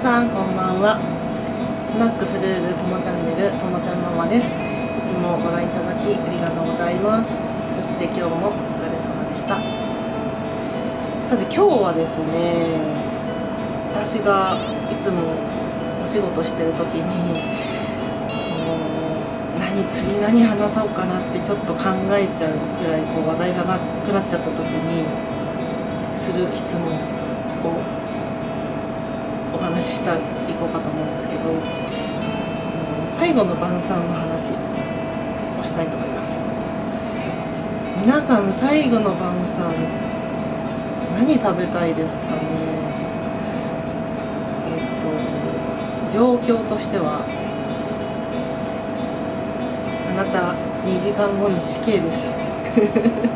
さんこんばんは。スナックフルールともチャンネルともちゃんママです。いつもご覧いただきありがとうございます。そして今日もお疲れ様でした。さて今日はですね、私がいつもお仕事してる時に次何話そうかなってちょっと考えちゃうくらい話題がなくなっちゃった時にする質問をお話ししていこうかと思うんですけど、最後の晩餐の話をしたいと思います。皆さん最後の晩餐何食べたいですかね。状況としてはあなた2時間後に死刑ですで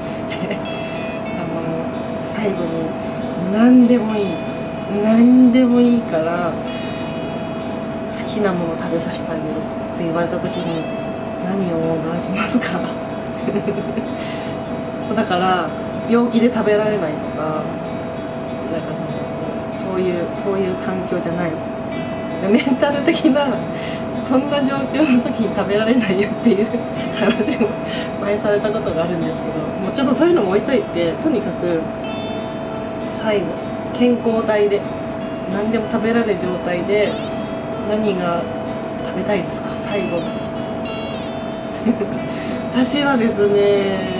最後に何でもいいから好きなものを食べさせてあげるって言われた時に何をオーダーしますかそうだから病気で食べられないとか、そういう環境じゃない、メンタル的なそんな状況の時に食べられないよっていう話も前されたことがあるんですけど、もうちょっとそういうのも置いといて、とにかく最後健康体で何でも食べられる状態で何が食べたいですか最後私はですね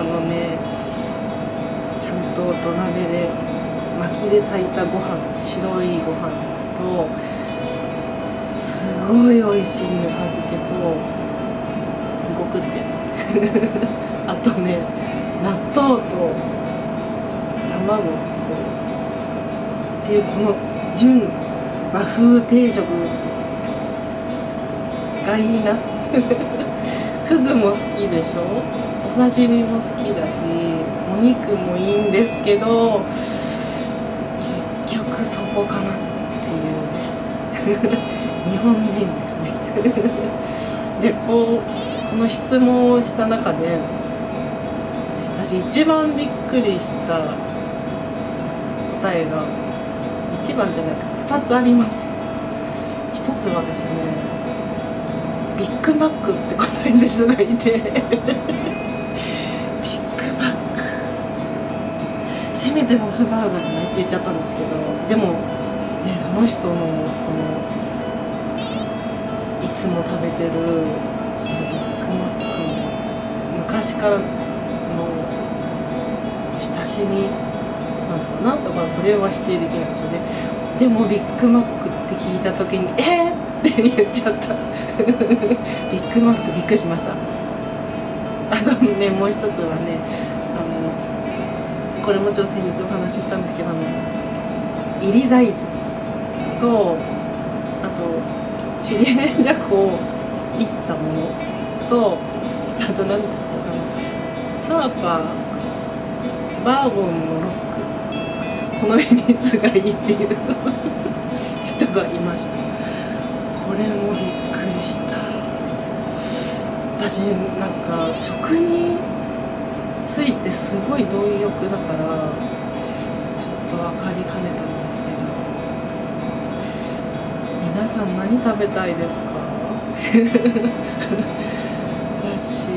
ちゃんと土鍋で薪で炊いたご飯、白いご飯とすごい美味しいぬか漬けとごくってあとね、納豆と卵とっていうこの純和風定食がいいなフグも好きでしょ、お刺身も好きだしお肉もいいんですけど、結局そこかなっていうね日本人ですねでこの質問をした中で私一番びっくりした答えが一番じゃないか2つあります。1つはですね、ビッグマックって答える人がいてビッグマックせめてモスバーガーじゃないって言っちゃったんですけど、でも、ね、その人のこのいつも食べてるそのビッグマックの昔からの親しみなのかなとか、それは否定できないですよね。でもビッグマックって聞いた時にって言っちゃったビッグマックびっくりしました。あとね、もう一つはね、これもちょっと先日お話ししたんですけど、炒り大豆とあとちりめんじゃこをいったものと、あと何ですかハーパーバーボンのロック、この3つがいいっていう人がいました。これもびっくりした。私食についてすごい貪欲だからちょっと分かりかねたんですけど、皆さん何食べたいですか私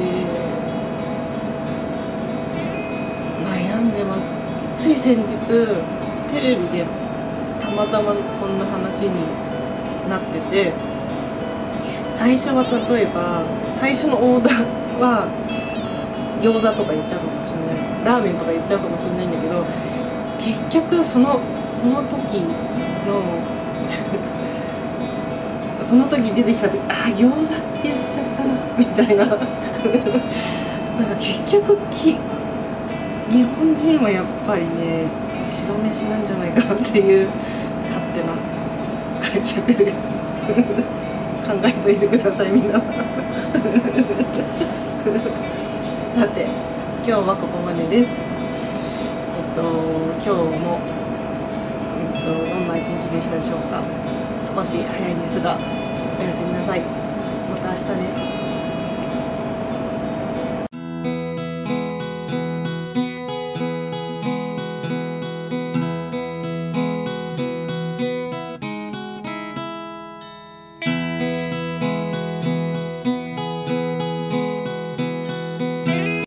悩んでます。つい先日テレビでたまたまこんな話になってて、最初は例えば最初のオーダーは餃子とか言っちゃうかもしれない、ラーメンとか言っちゃうかもしれないんだけど、結局その時のその時出てきた時、餃子って言っちゃったなみたいな結局日本人はやっぱりね白飯なんじゃないかなっていう勝手な解釈です考えといてください皆さんさて今日はここまでです。今日も、どんな一日でしたでしょうか。少し早いんですがおやすみなさい。また明日ね。